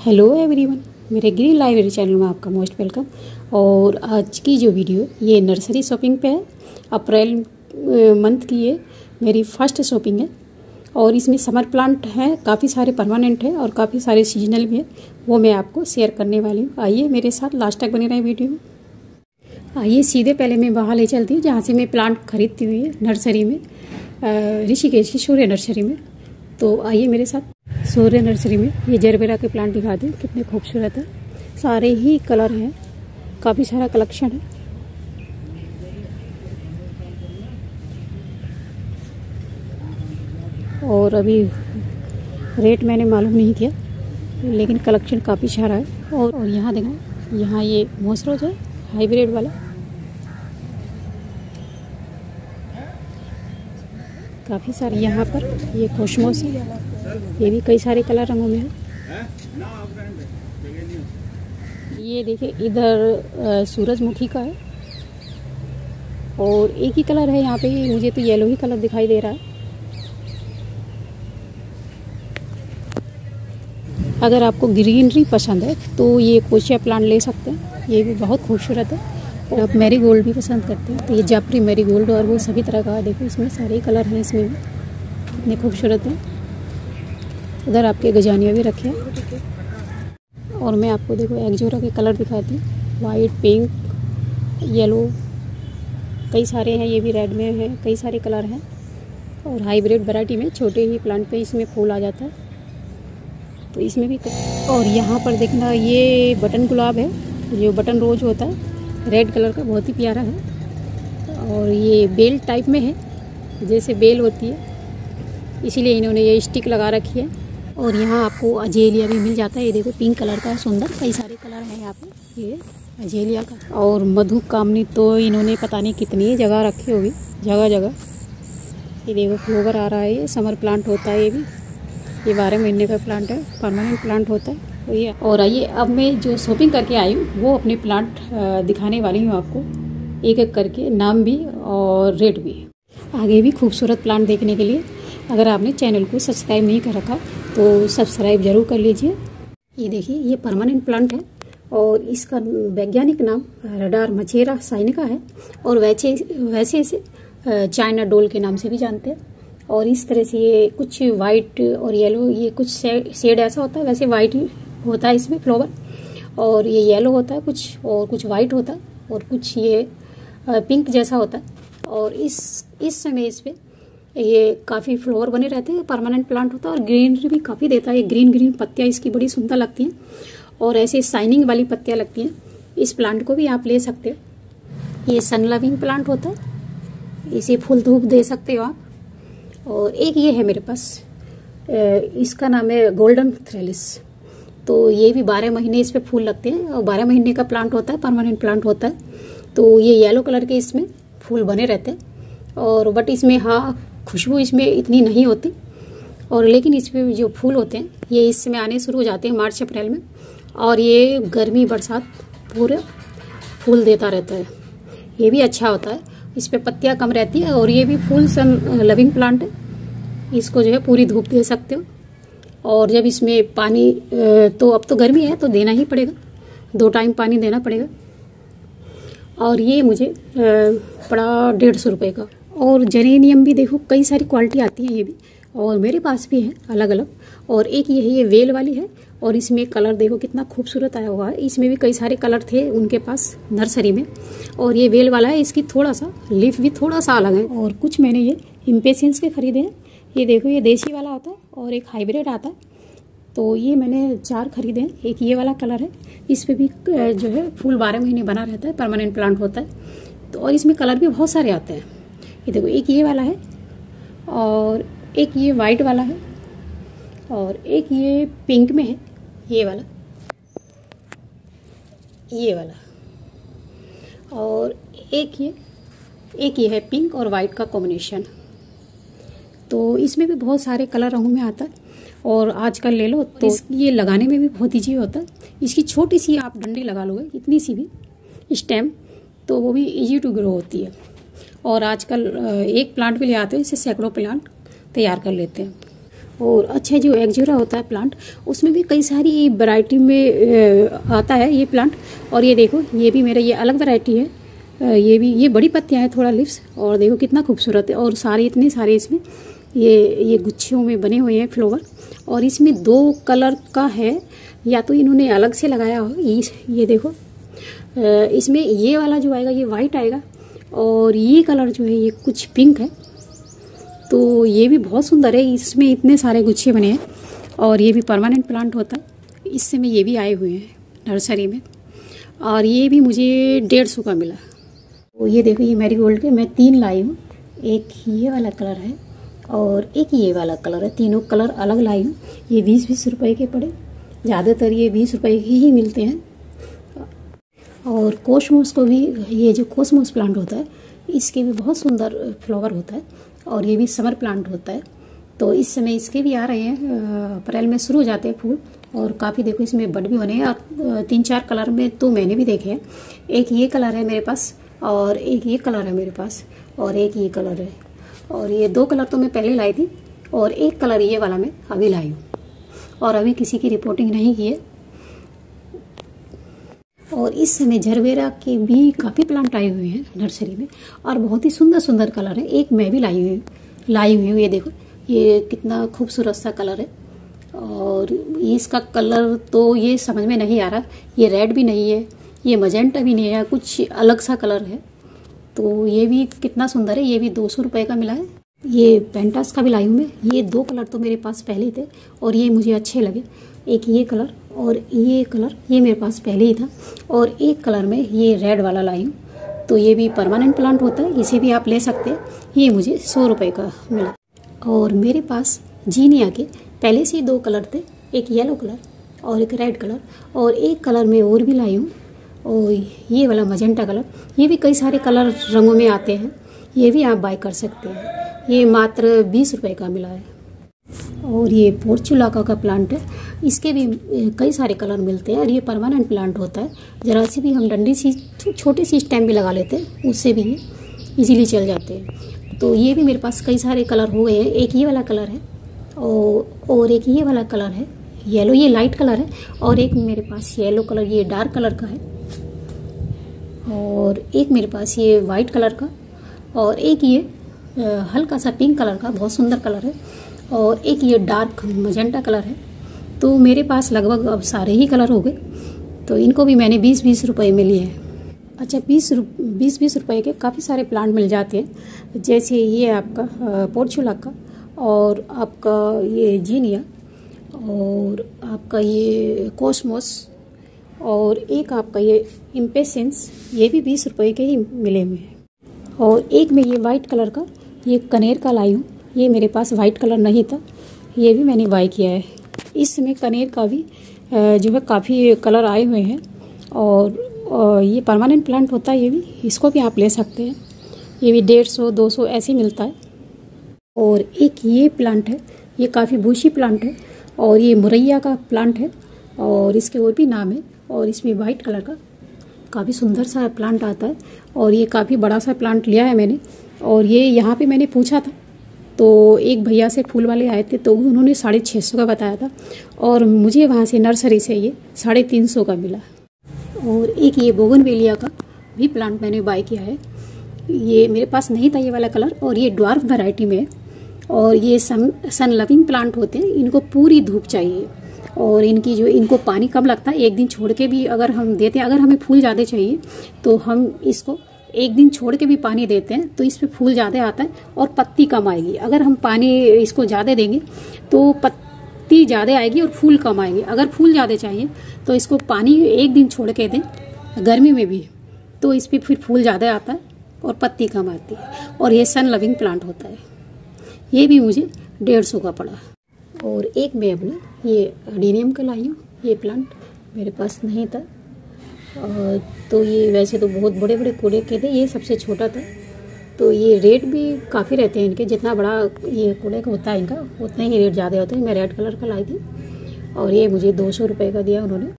Hello everyone, मेरे green library channel में आपका मोस्ट वेलकम। और आज की जो वीडियो ये नर्सरी शॉपिंग पे है। अप्रैल मंथ की ये मेरी फर्स्ट शॉपिंग है और इसमें समर प्लांट हैं, काफ़ी सारे परमानेंट हैं और काफ़ी सारे सीजनल भी है। वो मैं आपको शेयर करने वाली हूँ। आइए मेरे साथ लास्ट तक बने रहे वीडियो में। आइए सीधे पहले मैं वहाँ ले चलती हूँ जहाँ से मैं प्लांट खरीदती हुई है, नर्सरी में, ऋषिकेश की सूर्य नर्सरी में। तो आइए मेरे साथ सूर्य नर्सरी में। ये जरबेरा के प्लांट दिखा दें, कितने खूबसूरत है। सारे ही कलर हैं, काफ़ी सारा कलेक्शन है। और अभी रेट मैंने मालूम नहीं किया, लेकिन कलेक्शन काफ़ी सारा है। और यहाँ देखो, यहाँ ये मोसरोज है, हाइब्रिड वाला। काफ़ी सारे यहाँ पर ये कोस्मोस है, ये भी कई सारे कलर रंगों में है। ये देखिए इधर सूरजमुखी का है और एक ही कलर है यहाँ पे, मुझे तो येलो ही कलर दिखाई दे रहा है। अगर आपको ग्रीनरी पसंद है तो ये कोशिया प्लांट ले सकते हैं, ये भी बहुत खूबसूरत है। और आप मैरीगोल्ड भी पसंद करते हैं तो ये जाफरी मैरीगोल्ड और वो सभी तरह का, देखो इसमें सारे कलर हैं, इसमें भी इतने खूबसूरत हैं। उधर आपके गजानिया भी रखे हैं। और मैं आपको देखो एक्जोरा के कलर दिखाती हूँ, वाइट, पिंक, येलो, कई सारे हैं। ये भी रेड में है, कई सारे कलर हैं। और हाइब्रिड वैरायटी में छोटे ही प्लांट पे इसमें फूल आ जाता है, तो इसमें भी। और यहाँ पर देखना, ये बटन गुलाब है, जो बटन रोज होता है, रेड कलर का, बहुत ही प्यारा है। और ये बेल टाइप में है, जैसे बेल होती है, इसीलिए इन्होंने ये स्टिक लगा रखी है। और यहाँ आपको अजेलिया भी मिल जाता है। ये देखो पिंक कलर का सुंदर, कई सारे कलर हैं यहाँ पे, ये अजेलिया का। और मधु कामनी तो इन्होंने पता नहीं कितनी जगह रखी होगी, जगह जगह। ये देखो फ्लोवर आ रहा है, ये समर प्लांट होता है, ये 12 महीने का प्लांट है, परमानेंट प्लांट होता है। तो ये। और आइए अब मैं जो शॉपिंग करके आई हूँ वो अपने प्लांट दिखाने वाली हूँ आपको, एक एक करके, नाम भी और रेट भी। आगे भी खूबसूरत प्लांट देखने के लिए अगर आपने चैनल को सब्सक्राइब नहीं कर रखा तो सब्सक्राइब जरूर कर लीजिए। ये देखिए, ये परमानेंट प्लांट है और इसका वैज्ञानिक नाम रडारमचेरा साइनिका है। और वैसे इसे चाइना डोल के नाम से भी जानते हैं। और इस तरह से ये कुछ वाइट और येलो, ये कुछ शेड ऐसा होता है, वैसे वाइट होता है इसमें फ्लावर। और ये येलो होता है कुछ, और कुछ वाइट होता है, और कुछ ये पिंक जैसा होता है। और इस समय इस पे ये काफ़ी फ्लावर बने रहते हैं, परमानेंट प्लांट होता है। और ग्रीनरी भी काफ़ी देता है। ये ग्रीन ग्रीन पत्तियाँ इसकी बड़ी सुंदर लगती हैं और ऐसे शाइनिंग वाली पत्तियाँ लगती हैं। इस प्लांट को भी आप ले सकते हो। ये सन लविंग प्लांट होता है, इसे फूल धूप दे सकते हो आप। और एक ये है मेरे पास, इसका नाम है गोल्डन थ्रेलिस। तो ये भी 12 महीने इस पे फूल लगते हैं और 12 महीने का प्लांट होता है, परमानेंट प्लांट होता है। तो ये येलो कलर के इसमें फूल बने रहते हैं। और बट इसमें खुशबू इसमें इतनी नहीं होती। और लेकिन इसमें जो फूल होते हैं ये इस समय आने शुरू हो जाते हैं मार्च अप्रैल में। और ये गर्मी बरसात पूरे फूल देता रहता है, ये भी अच्छा होता है। इस पे पत्तियाँ कम रहती है और ये भी फुल सन लविंग प्लांट है। इसको जो है पूरी धूप दे सकते हो। और जब इसमें पानी, तो अब तो गर्मी है तो देना ही पड़ेगा, 2 टाइम पानी देना पड़ेगा। और ये मुझे पड़ा 150 रुपये का। और जेरेनियम भी देखो, कई सारी क्वालिटी आती है ये भी, और मेरे पास भी है अलग अलग। और एक ये है, ये वेल वाली है। और इसमें कलर देखो कितना खूबसूरत आया हुआ है। इसमें भी कई सारे कलर थे उनके पास नर्सरी में। और ये वेल वाला है, इसकी थोड़ा सा लीफ भी थोड़ा सा अलग है। और कुछ मैंने ये इम्पेशंस के खरीदे हैं। ये देखो, ये देसी वाला होता है और एक हाइब्रिड आता है। तो ये मैंने 4 खरीदे हैं। एक ये वाला कलर है, इस पर भी जो है फूल 12 महीने बना रहता है, परमानेंट प्लांट होता है। तो और इसमें कलर भी बहुत सारे आते हैं। ये देखो, एक ये वाला है और एक ये वाइट वाला है और एक ये पिंक में है, ये वाला, ये वाला। और एक ये है पिंक और वाइट का कॉम्बिनेशन। तो इसमें भी बहुत सारे कलर रंगों में आता है। और आजकल ले लो तो ये लगाने में भी बहुत ईजी होता है। इसकी छोटी सी आप डंडी लगा लोगे, इतनी सी भी स्टेम, तो वो भी इजी टू ग्रो होती है। और आजकल एक प्लांट भी ले आते हैं, इससे सैकड़ों प्लांट तैयार कर लेते हैं। और अच्छा जो एक्जोरा होता है प्लांट, उसमें भी कई सारी वैरायटी में आता है ये प्लांट। और ये देखो, ये भी मेरा ये अलग वैरायटी है। ये बड़ी पत्तियां हैं, थोड़ा लिप्स, और देखो कितना खूबसूरत है। और सारे इतने सारे इसमें ये गुच्छियों में बने हुए हैं फ्लावर। और इसमें 2 कलर का है, या तो इन्होंने अलग से लगाया हो। ये देखो, इसमें ये वाला जो आएगा ये वाइट आएगा, और ये कलर जो है ये कुछ पिंक है। तो ये भी बहुत सुंदर है, इसमें इतने सारे गुच्छे बने हैं। और ये भी परमानेंट प्लांट होता है। इस समय ये भी आए हुए हैं नर्सरी में, और ये भी मुझे 150 का मिला। तो ये देखो, ये मैरीगोल्ड के मैं 3 लाई हूँ। एक ये वाला कलर है और एक ये वाला कलर है, तीनों कलर अलग लाई हूँ। ये 20-20 रुपए के पड़े, ज़्यादातर ये 20 रुपए के ही मिलते हैं। और कोसमोस को भी, ये जो कोसमोस प्लांट होता है इसके भी बहुत सुंदर फ्लावर होता है, और ये भी समर प्लांट होता है। तो इस समय इसके भी आ रहे हैं, अप्रैल में शुरू हो जाते हैं फूल। और काफ़ी देखो इसमें बड भी बने हैं, और 3-4 कलर में तो मैंने भी देखे हैं। एक ये कलर है मेरे पास, और एक ये कलर है मेरे पास, और एक ये कलर है। और ये 2 कलर तो मैं पहले लाई थी, और एक कलर ये वाला मैं अभी लाई हूँ, और अभी किसी की रिपोर्टिंग नहीं की है। और इस समय झरबेरा के भी काफ़ी प्लांट आए हुए हैं नर्सरी में, और बहुत ही सुंदर सुंदर कलर है। एक मैं भी लाई हुई हूँ। ये देखो, ये कितना खूबसूरत सा कलर है। और इसका कलर तो ये समझ में नहीं आ रहा, ये रेड भी नहीं है, ये मजेंटा भी नहीं है, कुछ अलग सा कलर है। तो ये भी कितना सुंदर है। ये भी 200 रुपये का मिला है। ये पेंटास का भी लाई हूँ मैं। ये 2 कलर तो मेरे पास पहले ही थे, और ये मुझे अच्छे लगे। एक ये कलर और ये कलर, ये मेरे पास पहले ही था। और एक कलर में ये रेड वाला लाई हूँ। तो ये भी परमानेंट प्लांट होता है, इसे भी आप ले सकते हैं। ये मुझे 100 रुपये का मिला। और मेरे पास जीनिया के पहले से ही 2 कलर थे, एक येलो कलर और एक रेड कलर, और एक कलर में और भी लाई हूँ, और ये वाला मजेंटा कलर। ये भी कई सारे कलर रंगों में आते हैं, ये भी आप बाय कर सकते हैं। ये मात्र 20 रुपये का मिला है। और ये पोर्चुलाका का प्लांट है, इसके भी कई सारे कलर मिलते हैं, और ये परमानेंट प्लांट होता है। ज़रा सी भी हम डंडी सी छोटी सी स्टेम भी लगा लेते हैं, उससे भी ये इजीली चल जाते हैं। तो ये भी मेरे पास कई सारे कलर हो गए हैं। एक ये वाला कलर है, और एक ये वाला कलर है येलो, ये लाइट कलर है। और एक मेरे पास येलो कलर, ये डार्क कलर का है। और एक मेरे पास ये वाइट कलर का, और एक ये हल्का सा पिंक कलर का, बहुत सुंदर कलर है। और एक ये डार्क मजेंटा कलर है। तो मेरे पास लगभग अब सारे ही कलर हो गए। तो इनको भी मैंने 20-20 रुपये में लिए हैं। अच्छा, 20-20 रुपये के काफ़ी सारे प्लांट मिल जाते हैं। जैसे ये आपका पोर्चुलाका, और आपका ये जीनिया, और आपका ये कोसमोस, और एक आपका ये इम्पेशेंस, ये भी 20 रुपये के ही मिले हुए हैं। और एक में ये वाइट कलर का, ये कनेर का लाई हूँ। ये मेरे पास वाइट कलर नहीं था, ये भी मैंने बाय किया है। इस समय कनेर का भी जो है काफ़ी कलर आए हुए हैं, और ये परमानेंट प्लांट होता है। ये भी, इसको भी आप ले सकते हैं। ये भी 150-200 ऐसे मिलता है। और एक ये प्लांट है, ये काफ़ी बूशी प्लांट है, और ये मुरैया का प्लांट है, और इसके और भी नाम है। और इसमें वाइट कलर का काफ़ी सुंदर सा प्लांट आता है, और ये काफ़ी बड़ा सा प्लांट लिया है मैंने। और ये यहाँ पे मैंने पूछा था, तो एक भैया से फूल वाले आए थे, तो उन्होंने 650 का बताया था, और मुझे वहाँ से नर्सरी से ये 350 का मिला। और एक ये बोगनवेलिया का भी प्लांट मैंने बाय किया है। ये मेरे पास नहीं था ये वाला कलर, और ये ड्वार्फ वैरायटी में है। और ये सन लविंग प्लांट होते हैं, इनको पूरी धूप चाहिए, और इनको पानी कम लगता है। एक दिन छोड़ के भी अगर हम देते हैं, अगर हमें फूल ज़्यादा चाहिए तो हम इसको एक दिन छोड़ के भी पानी देते हैं, तो इस पे फूल ज़्यादा आता है और पत्ती कम आएगी। अगर हम पानी इसको ज़्यादा देंगे तो पत्ती ज़्यादा आएगी और फूल कम आएंगे। अगर फूल ज़्यादा चाहिए तो इसको पानी एक दिन छोड़ के दें, गर्मी में भी, तो इस पर फिर फूल ज़्यादा आता है और पत्ती कम आती है। और ये सन लविंग प्लांट होता है। ये भी मुझे 150 का पड़ा। और एक मैं अपना ये अडीनियम का लाई हूँ। ये प्लांट मेरे पास नहीं था, तो ये वैसे तो बहुत बड़े बड़े कूड़े के थे, ये सबसे छोटा था। तो ये रेट भी काफ़ी रहते हैं इनके, जितना बड़ा ये कूड़े का होता है इनका उतना ही रेट ज़्यादा होता है। मैं रेड कलर का लाई थी, और ये मुझे 200 रुपये का दिया उन्होंने।